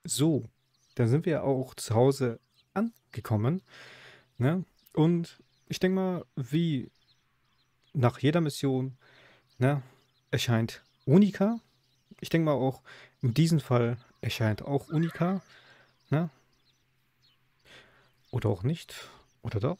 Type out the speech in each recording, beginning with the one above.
So, dann sind wir auch zu Hause angekommen, ne? Und ich denke mal, wie nach jeder Mission, ne, erscheint Unica. Ich denke mal auch, in diesem Fall erscheint auch Unica, ne? Oder auch nicht. Oder doch?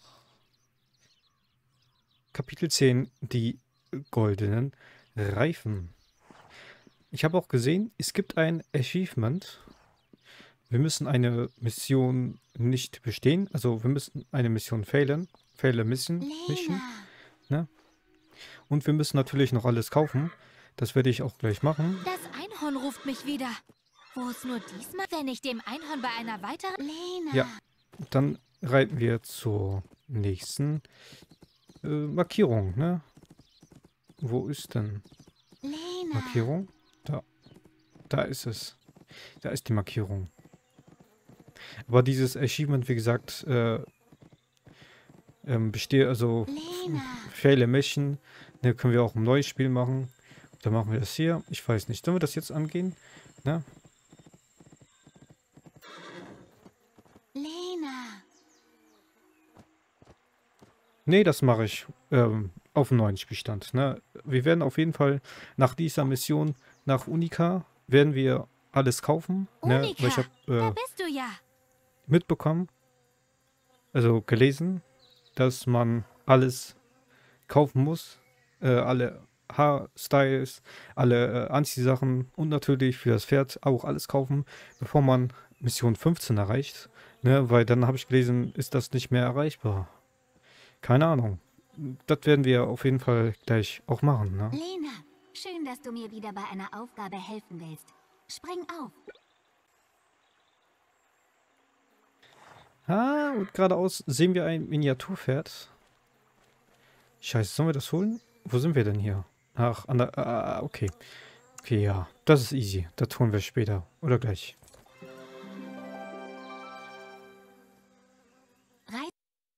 Kapitel 10, die goldenen Reifen. Ich habe auch gesehen, es gibt ein Achievement. Wir müssen eine Mission nicht bestehen. Also wir müssen eine Mission failen. Fail a Mission, Lena, ne? Und wir müssen natürlich noch alles kaufen. Das werde ich auch gleich machen. Das Einhorn ruft mich wieder. Wo ist nur diesmal, wenn ich dem Einhorn bei einer weiteren... Ja, Lena. dann reiten wir zur nächsten Markierung, ne? Wo ist denn Lena. Markierung? Da. Da ist es. Da ist die Markierung. Aber dieses Achievement, wie gesagt, besteht, also Lena. Fail a Mission, ne, können wir auch ein neues Spiel machen. Dann machen wir das hier. Ich weiß nicht. Sollen wir das jetzt angehen? Ne? Lena. Nee, das mache ich auf dem neuen Spielstand. Ne? Wir werden auf jeden Fall nach dieser Mission nach Unica werden wir alles kaufen. Ne? Weil ich Unica, da habe bist du ja. mitbekommen, also gelesen, dass man alles kaufen muss. Alle Haarstyles, alle Anziehsachen und natürlich für das Pferd auch alles kaufen, bevor man Mission 15 erreicht. Ne? Weil dann habe ich gelesen, ist das nicht mehr erreichbar. Keine Ahnung. Das werden wir auf jeden Fall gleich auch machen, ne? Lena. Schön, dass du mir wieder bei einer Aufgabe helfen willst. Spring auf. Ah, und geradeaus sehen wir ein Miniaturpferd. Scheiße, sollen wir das holen? Wo sind wir denn hier? Ach, an der... okay. Okay, ja. Das ist easy. Das holen wir später. Oder gleich. Reit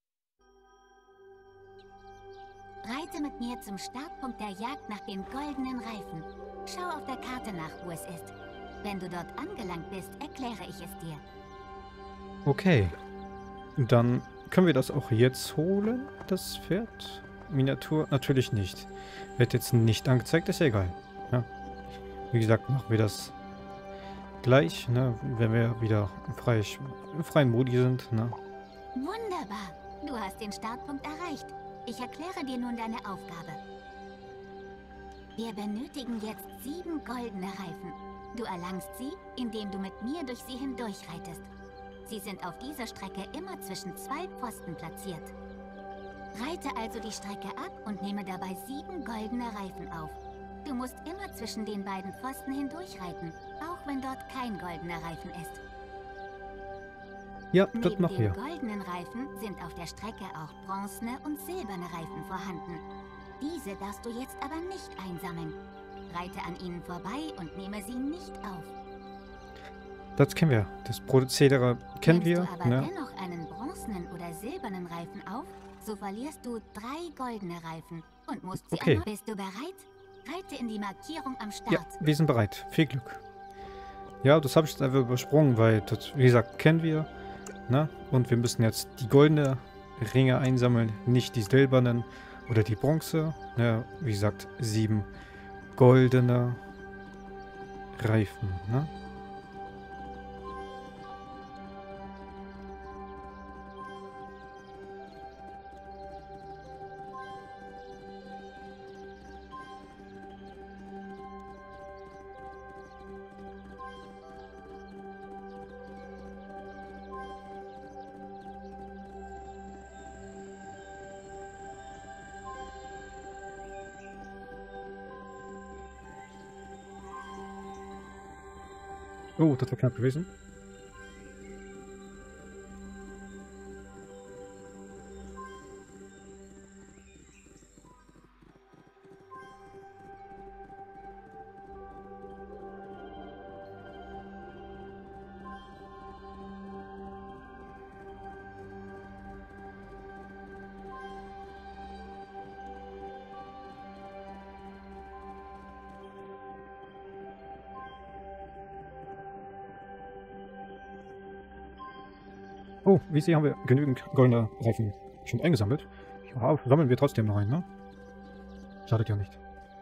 Reite mit mir zum Startpunkt der Jagd nach den goldenen Reifen. Schau auf der Karte nach, wo es ist. Wenn du dort angelangt bist, erkläre ich es dir. Okay. Dann können wir das auch jetzt holen, das Pferd. Miniatur natürlich nicht. Wird jetzt nicht angezeigt, ist ja egal. Ja. Wie gesagt, machen wir das gleich, ne, wenn wir wieder im freien Modi sind. Ne. Wunderbar. Du hast den Startpunkt erreicht. Ich erkläre dir nun deine Aufgabe. Wir benötigen jetzt 7 goldene Reifen. Du erlangst sie, indem du mit mir durch sie hindurchreitest. Sie sind auf dieser Strecke immer zwischen 2 Pfosten platziert. Reite also die Strecke ab und nehme dabei 7 goldene Reifen auf. Du musst immer zwischen den beiden Pfosten hindurchreiten, auch wenn dort kein goldener Reifen ist. Ja, das Neben machen den wir. goldenen Reifen sind auf der Strecke auch bronzene und silberne Reifen vorhanden. Diese darfst du jetzt aber nicht einsammeln. Reite an ihnen vorbei und nehme sie nicht auf. Das kennen wir. Das Prozedere kennen Nimmst wir. du aber Ne. dennoch einen bronzenen oder silbernen Reifen auf, so verlierst du 3 goldene Reifen und musst sie Okay. erneut. Bist du bereit? Reite in die Markierung am Start. Ja, wir sind bereit. Viel Glück. Ja, das habe ich jetzt einfach übersprungen, weil das, wie gesagt, kennen wir. Ne? Und wir müssen jetzt die goldene Ringe einsammeln, nicht die silbernen oder die Bronze. Ne? Wie gesagt, 7 goldene Reifen. Ne? Oh, das war knapp gewesen. Oh, wie ich sehe, haben wir genügend goldene Reifen schon eingesammelt. Ja, sammeln wir trotzdem noch einen, ne? Schadet ja nicht.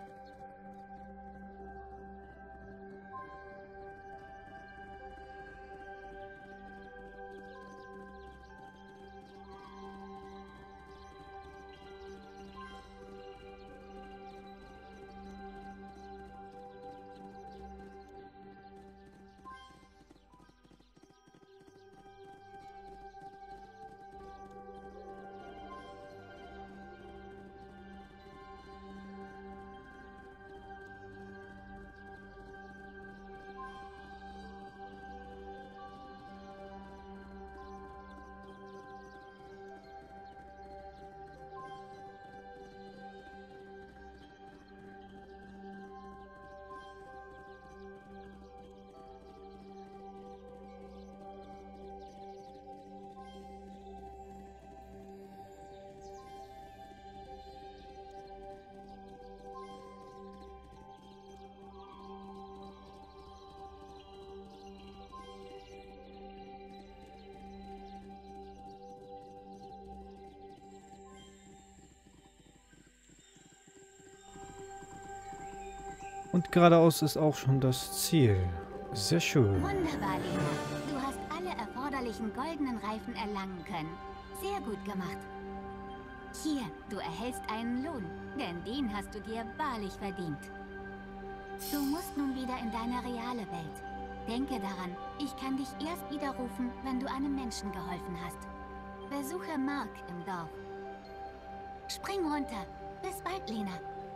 Und geradeaus ist auch schon das Ziel. Sehr schön. Wunderbar, Lena. Du hast alle erforderlichen goldenen Reifen erlangen können. Sehr gut gemacht. Hier, du erhältst einen Lohn, denn den hast du dir wahrlich verdient. Du musst nun wieder in deine reale Welt. Denke daran, ich kann dich erst widerrufen, wenn du einem Menschen geholfen hast. Besuche Mark im Dorf. Spring runter. Bis bald, Lena.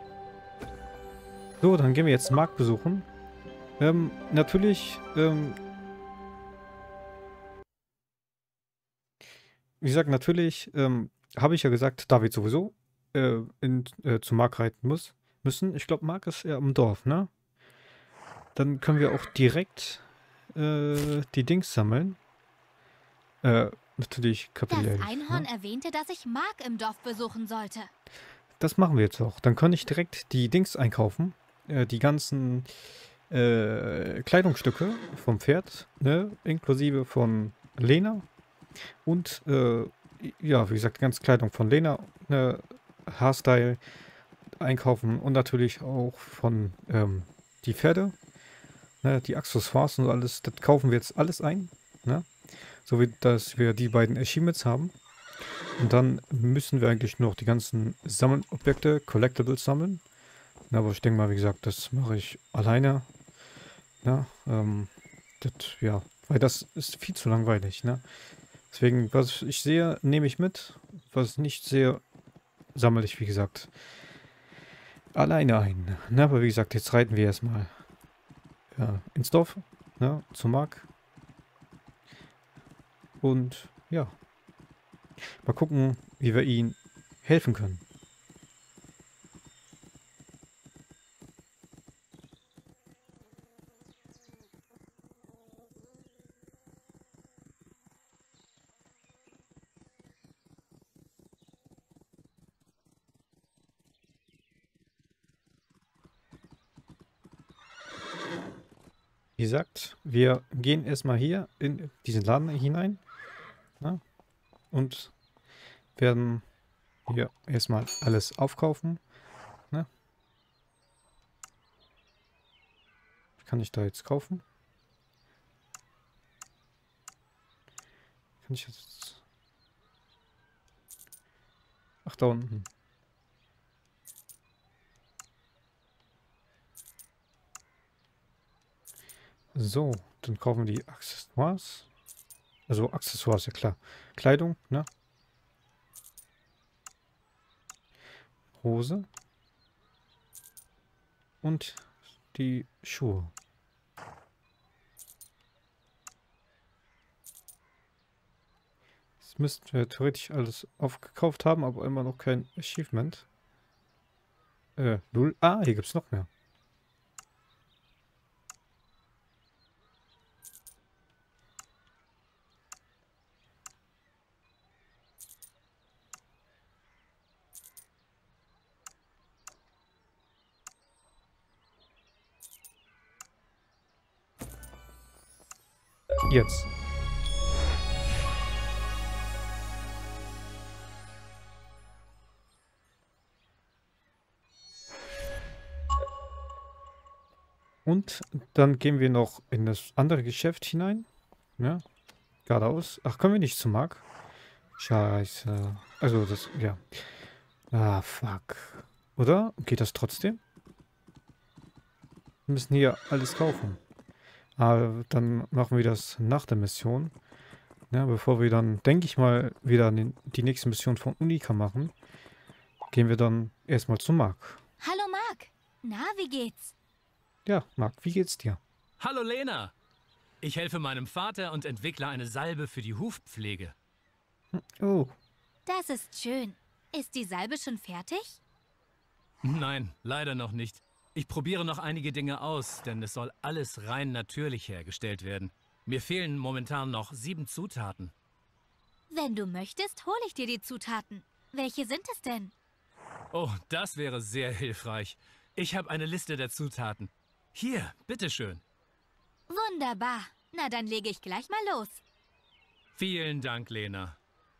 So, dann gehen wir jetzt Mark besuchen. Natürlich, wie gesagt, natürlich, habe ich ja gesagt, David sowieso zu Mark reiten müssen. Ich glaube, Mark ist ja im Dorf, ne? Dann können wir auch direkt die Dings sammeln. Natürlich kapitell. Das Einhorn erwähnte, dass ich Mark im Dorf besuchen sollte. Das machen wir jetzt auch. Dann kann ich direkt die Dings einkaufen. Die ganzen Kleidungsstücke vom Pferd, ne? Inklusive von Lena. Und ja, wie gesagt, die ganze Kleidung von Lena, ne? Haarstyle einkaufen und natürlich auch von die Pferde. Ne? Die Accessoires und alles, das kaufen wir jetzt alles ein. Ne? So wie dass wir die beiden Achievements haben. Und dann müssen wir eigentlich noch die ganzen Sammelobjekte, Collectibles sammeln. Na, aber ich denke mal, wie gesagt, das mache ich alleine. Ja, ja, weil das ist viel zu langweilig, ne? Deswegen, was ich sehe, nehme ich mit. Was ich nicht sehe, sammle ich, wie gesagt, alleine ein. Na, aber wie gesagt, jetzt reiten wir erstmal ins Dorf, ne, zu Mark. Und ja, mal gucken, wie wir ihm helfen können. Wie gesagt, wir gehen erstmal hier in diesen Laden hinein, ne, und werden hier erstmal alles aufkaufen. Ne? Kann ich da jetzt kaufen? Kann ich jetzt... Ach, da unten. So, dann kaufen wir die Accessoires. Also Accessoires, ja klar. Kleidung, ne? Hose. Und die Schuhe. Das müssten wir theoretisch alles aufgekauft haben, aber immer noch kein Achievement. 0. Ah, hier gibt es noch mehr. Jetzt. Und dann gehen wir noch in das andere Geschäft hinein. Ja, geradeaus. Ach, können wir nicht zu Mark? Scheiße. Also das, ja. Ah, fuck. Oder? Geht das trotzdem? Wir müssen hier alles kaufen. Aber dann machen wir das nach der Mission. Ja, bevor wir dann, denke ich mal, wieder die nächste Mission von Unica machen, gehen wir dann erstmal zu Mark. Hallo Mark. Na, wie geht's? Ja, Mark, wie geht's dir? Hallo Lena! Ich helfe meinem Vater und entwickle eine Salbe für die Hufpflege. Oh, Das ist schön. Ist die Salbe schon fertig? Nein, leider noch nicht. Ich probiere noch einige Dinge aus, denn es soll alles rein natürlich hergestellt werden. Mir fehlen momentan noch 7 Zutaten. Wenn du möchtest, hole ich dir die Zutaten. Welche sind es denn? Oh, das wäre sehr hilfreich. Ich habe eine Liste der Zutaten. Hier, bitteschön. Wunderbar. Na, dann lege ich gleich mal los. Vielen Dank, Lena.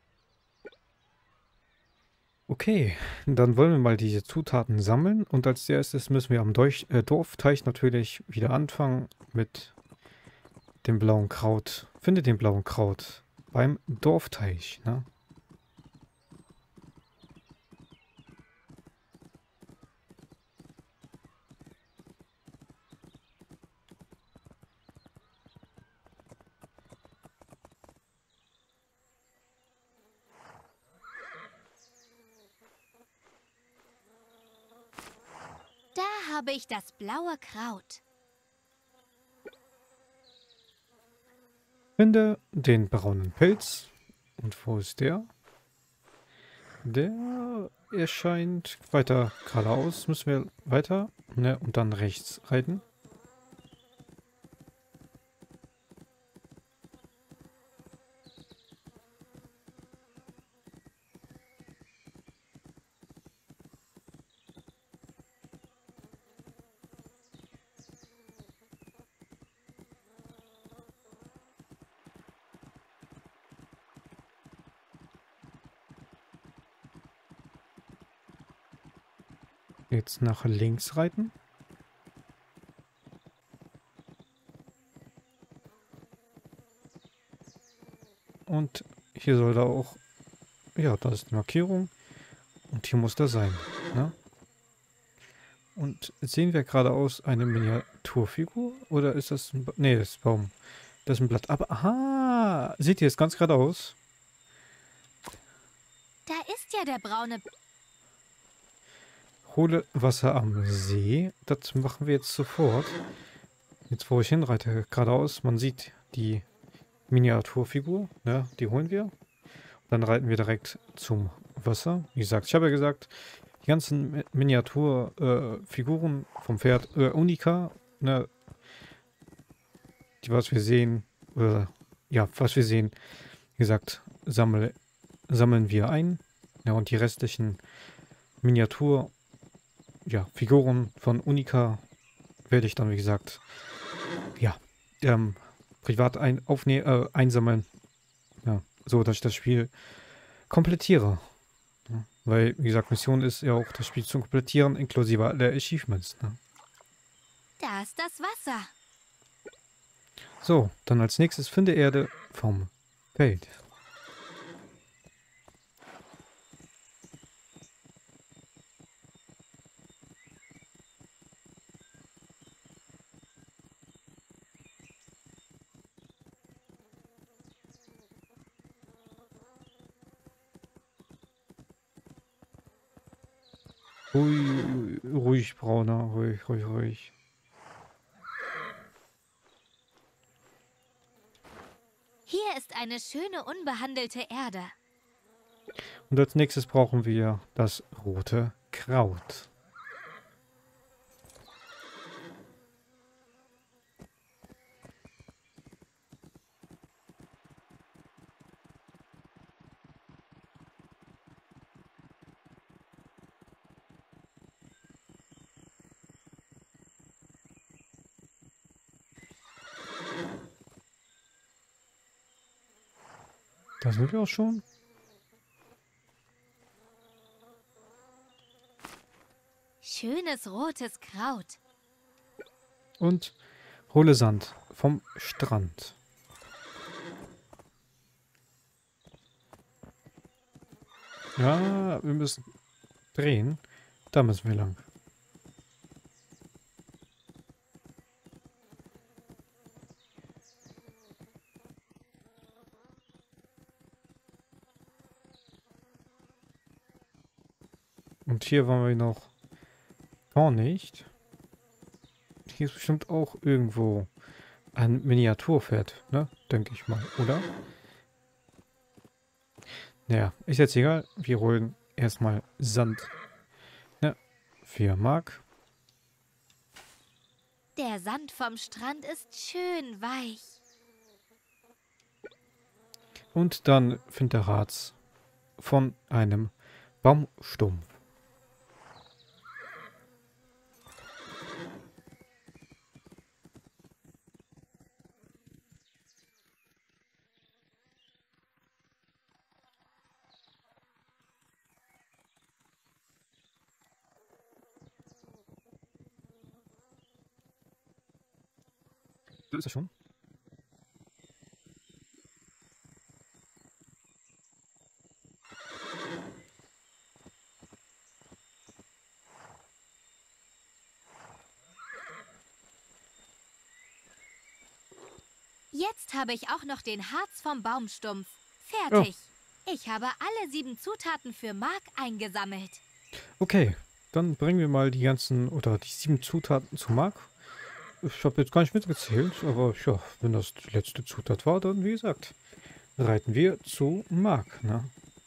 okay. Dann wollen wir mal diese Zutaten sammeln. Und als erstes müssen wir am Dorfteich natürlich wieder anfangen mit dem blauen Kraut. Finde den blauen Kraut beim Dorfteich, ne? Da habe ich das blaue Kraut. Finde den braunen Pilz. Und wo ist der? Der erscheint weiter geradeaus. Müssen wir weiter, ne? Und dann rechts reiten. Jetzt nach links reiten. Und hier soll da auch... Ja, da ist die Markierung. Und hier muss der sein. Ne? Und sehen wir geradeaus eine Miniaturfigur? Oder ist das ein... Nee, das ist ein Baum. Das ist ein Blatt. Aber, aha! Seht ihr es ganz geradeaus? Da ist ja der braune... Hole Wasser am See. Das machen wir jetzt sofort. Jetzt, wo ich hinreite, geradeaus. Man sieht die Miniaturfigur. Ne? Die holen wir. Dann reiten wir direkt zum Wasser. Wie gesagt, ich habe ja gesagt, die ganzen Miniaturfiguren vom Pferd Unica, ne? Die, was wir sehen, ja, was wir sehen, wie gesagt, sammeln wir ein. Ja, und die restlichen Figuren von Unica werde ich dann, wie gesagt, ja, privat einsammeln. Ja, so, dass ich das Spiel komplettiere. Ja, weil, wie gesagt, Mission ist ja auch das Spiel zu komplettieren, inklusive aller Achievements. Ne? Da ist das Wasser. So, dann als nächstes finde Erde vom Feld. Ruhig, Brauner, ruhig. Hier ist eine schöne, unbehandelte Erde. Und als nächstes brauchen wir das rote Kraut. Da sind wir auch schon. Schönes rotes Kraut. Und hole Sand vom Strand. Ja, wir müssen drehen. Da müssen wir lang. Und hier waren wir noch gar nicht. Hier ist bestimmt auch irgendwo ein Miniaturpferd, ne? Denke ich mal, oder? Naja, ist jetzt egal. Wir holen erstmal Sand. Ne? 4 Mark. Der Sand vom Strand ist schön weich. Und dann Finterrats von einem Baumstumpf. So ist er schon. Jetzt habe ich auch noch den Harz vom Baumstumpf. Fertig. Ich habe alle 7 Zutaten für Mark eingesammelt. Okay, dann bringen wir mal die ganzen, oder die 7 Zutaten zu Mark. Ich habe jetzt gar nicht mitgezählt, aber ja, wenn das die letzte Zutat war, dann wie gesagt, reiten wir zu Mark, ne?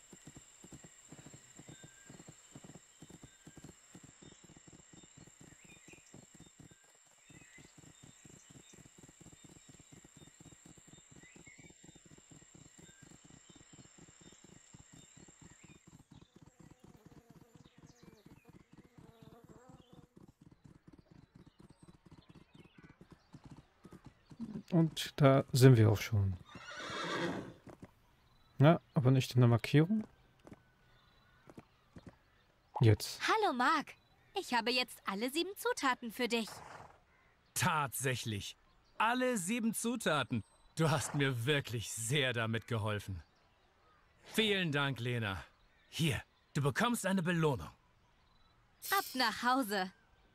Und da sind wir auch schon. Ja, aber nicht in der Markierung. Jetzt. Hallo Mark. Ich habe jetzt alle 7 Zutaten für dich. Tatsächlich. Alle 7 Zutaten. Du hast mir wirklich sehr damit geholfen. Vielen Dank, Lena. Hier, du bekommst eine Belohnung. Ab nach Hause.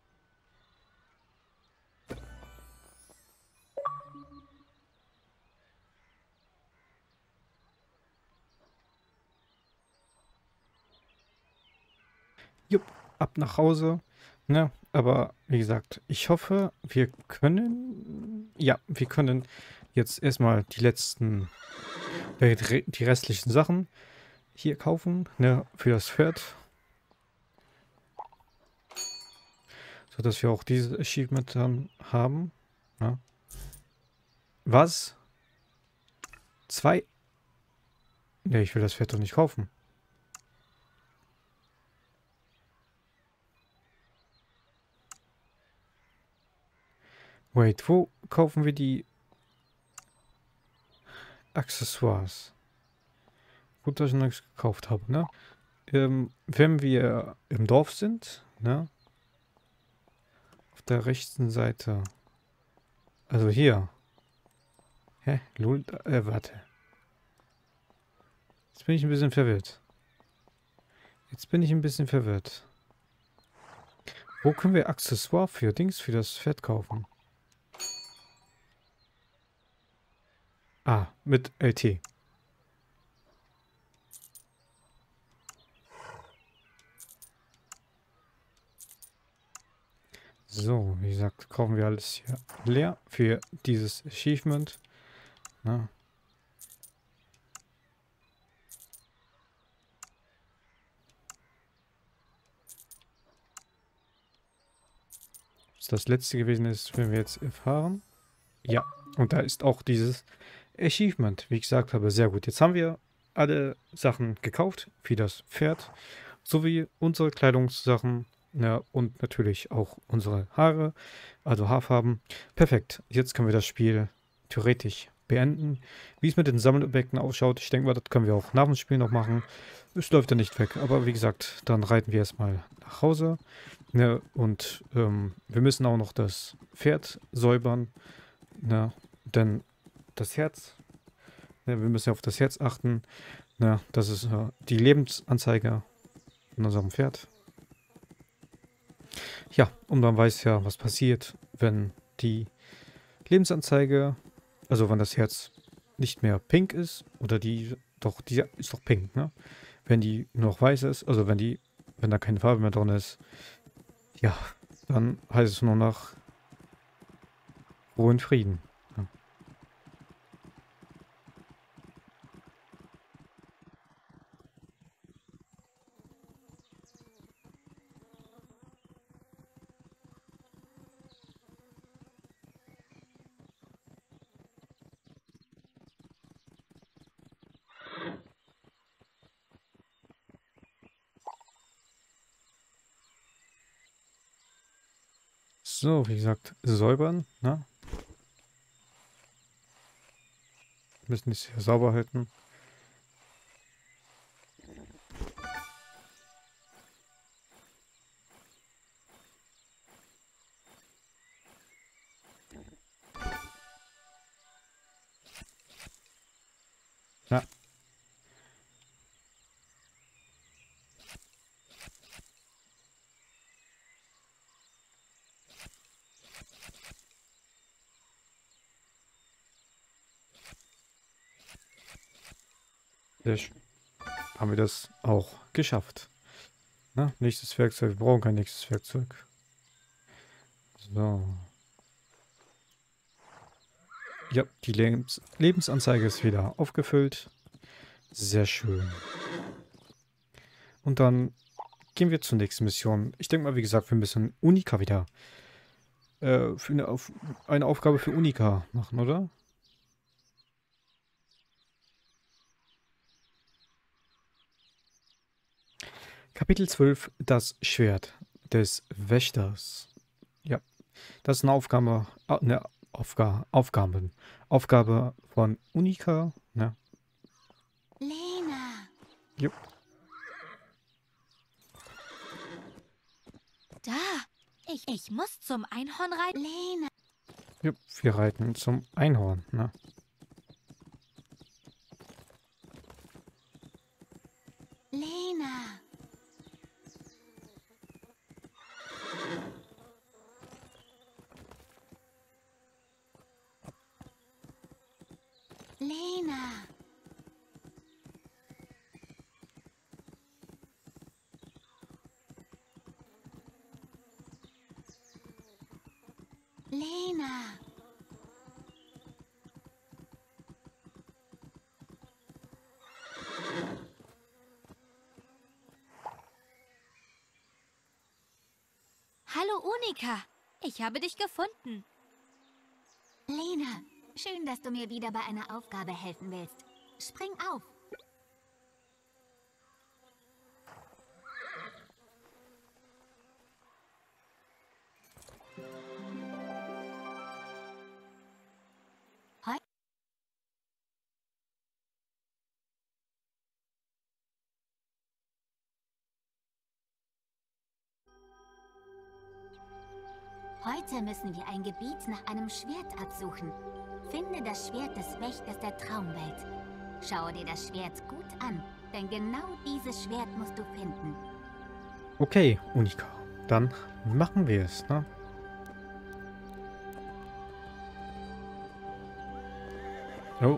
Jupp, ab nach Hause. Ne? Aber wie gesagt, ich hoffe, wir können. Ja, wir können jetzt erstmal die letzten. Die restlichen Sachen hier kaufen. Ne? Für das Pferd. Sodass wir auch dieses Achievement dann haben. Ne? Was? 2? Ne, ich will das Pferd doch nicht kaufen. Wait, wo kaufen wir die Accessoires? Gut, dass ich noch nichts gekauft habe, ne? Wenn wir im Dorf sind, ne? Auf der rechten Seite. Also hier. Hä? Lul, warte. Jetzt bin ich ein bisschen verwirrt. Wo können wir Accessoire für Dings, für das Pferd kaufen? Ah, mit LT. So, wie gesagt, kaufen wir alles hier leer für dieses Achievement. Na. Das letzte gewesen ist, wenn wir jetzt erfahren. Ja, und da ist auch dieses Achievement, wie ich gesagt habe, sehr gut. Jetzt haben wir alle Sachen gekauft, wie das Pferd, sowie unsere Kleidungssachen, ja, und natürlich auch unsere Haare, also Haarfarben. Perfekt, jetzt können wir das Spiel theoretisch beenden. Wie es mit den Sammelobjekten ausschaut, ich denke mal, das können wir auch nach dem Spiel noch machen. Es läuft ja nicht weg, aber wie gesagt, dann reiten wir erstmal nach Hause. Ne? Und wir müssen auch noch das Pferd säubern, ne? Denn das Herz, ne? Wir müssen ja auf das Herz achten. Ne? Das ist die Lebensanzeige von unserem Pferd. Ja, und man weiß ja, was passiert, wenn die Lebensanzeige, also wenn das Herz nicht mehr pink ist, oder die ist doch pink, ne? Wenn die nur noch weiß ist, also wenn da keine Farbe mehr drin ist, ja, dann heißt es nur noch Ruhe und Frieden. Ja. So, wie gesagt, säubern, ne? Müssen es hier sauber halten. Ja. Sehr schön. Haben wir das auch geschafft. Na, nächstes Werkzeug. Wir brauchen kein nächstes Werkzeug. So. Ja, die Lebensanzeige ist wieder aufgefüllt. Sehr schön. Und dann gehen wir zur nächsten Mission. Ich denke mal, wie gesagt, wir müssen Unika wieder für eine Aufgabe für Unika machen, oder? Kapitel 12, das Schwert des Wächters. Ja, das ist eine Aufgabe von Unika. Ne? Lena. Jupp. Da. Ich muss zum Einhorn reiten. Lena. Jupp, wir reiten zum Einhorn. Ne? Lena. Lena. Lena. Hallo Unika, ich habe dich gefunden. Lena, schön, dass du mir wieder bei einer Aufgabe helfen willst. Spring auf. Heute müssen wir ein Gebiet nach einem Schwert absuchen. Finde das Schwert des Wächters der Traumwelt. Schaue dir das Schwert gut an, denn genau dieses Schwert musst du finden. Okay, Unika. Dann machen wir es, ne? Oh.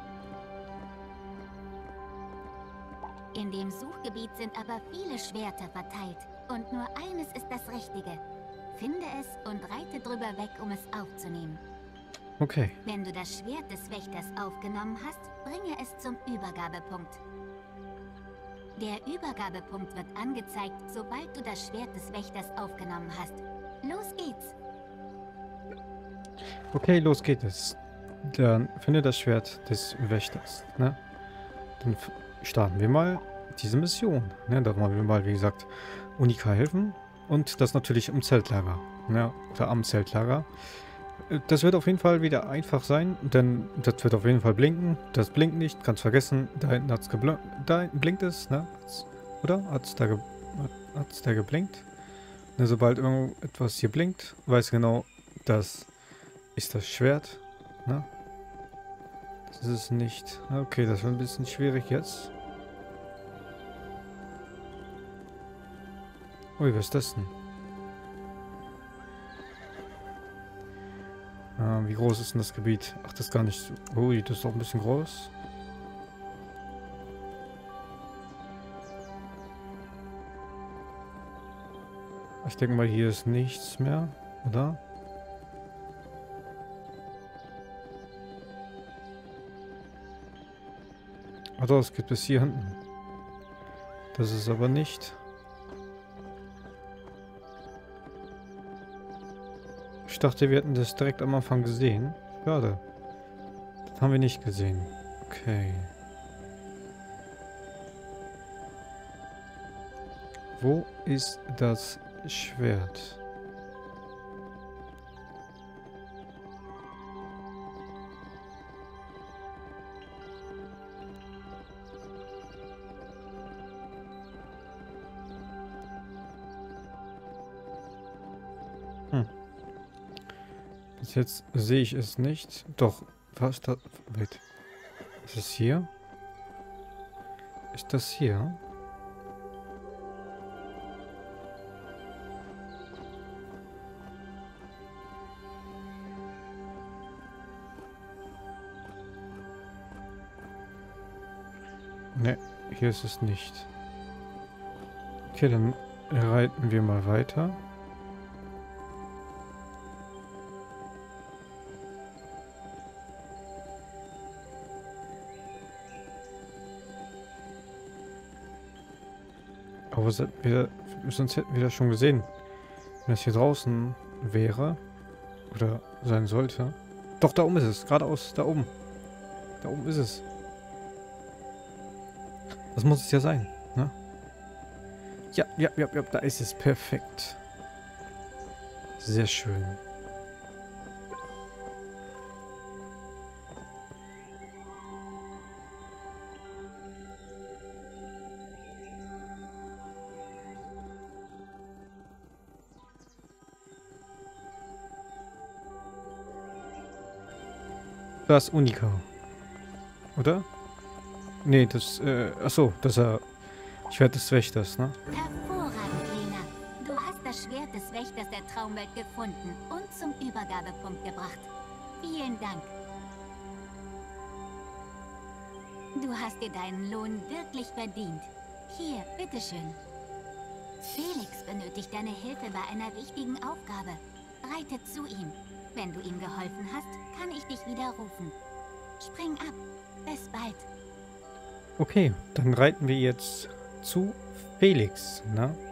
In dem Suchgebiet sind aber viele Schwerter verteilt. Und nur eines ist das Richtige. Finde es und reite drüber weg, um es aufzunehmen. Okay. Wenn du das Schwert des Wächters aufgenommen hast, bringe es zum Übergabepunkt. Der Übergabepunkt wird angezeigt, sobald du das Schwert des Wächters aufgenommen hast. Los geht's! Okay, los geht es. Dann finde das Schwert des Wächters, ne? Dann starten wir mal diese Mission, ne? Da wollen wir mal, wie gesagt, Unika helfen. Und das natürlich im Zeltlager, ne? Oder am Zeltlager. Das wird auf jeden Fall wieder einfach sein, denn das wird auf jeden Fall blinken. Das blinkt nicht, kannst vergessen. Da hinten hat's geblinkt. Da hinten blinkt es, ne? Oder? Hat's da geblinkt? Ne, sobald irgendetwas hier blinkt, weiß genau, das ist das Schwert. Ne? Das ist es nicht. Okay, das wird ein bisschen schwierig jetzt. Ui, was ist das denn? Wie groß ist denn das Gebiet? Ach, das ist gar nicht so... Ui, das ist doch ein bisschen groß. Ich denke mal, hier ist nichts mehr, oder? Ah doch, es geht bis hier hinten. Das ist aber nicht... Ich dachte, wir hätten das direkt am Anfang gesehen. Schade. Das haben wir nicht gesehen. Okay. Wo ist das Schwert? Bis jetzt sehe ich es nicht. Doch, was da... Wait. Ist es hier? Ist das hier? Ne, hier ist es nicht. Okay, dann reiten wir mal weiter. Aber sonst hätten wir das schon gesehen. Wenn das hier draußen wäre. Oder sein sollte. Doch, da oben ist es. Geradeaus, da oben. Da oben ist es. Das muss es ja sein, ne? Ja, da ist es. Perfekt. Sehr schön. Das Unika. Oder? Nee, das, achso, das Schwert des Wächters, ne? Hervorragend, Lena. Du hast das Schwert des Wächters der Traumwelt gefunden und zum Übergabepunkt gebracht. Vielen Dank. Du hast dir deinen Lohn wirklich verdient. Hier, bitteschön. Felix benötigt deine Hilfe bei einer wichtigen Aufgabe. Reite zu ihm. Wenn du ihm geholfen hast, kann ich dich wieder rufen. Spring ab. Bis bald. Okay, dann reiten wir jetzt zu Felix, ne?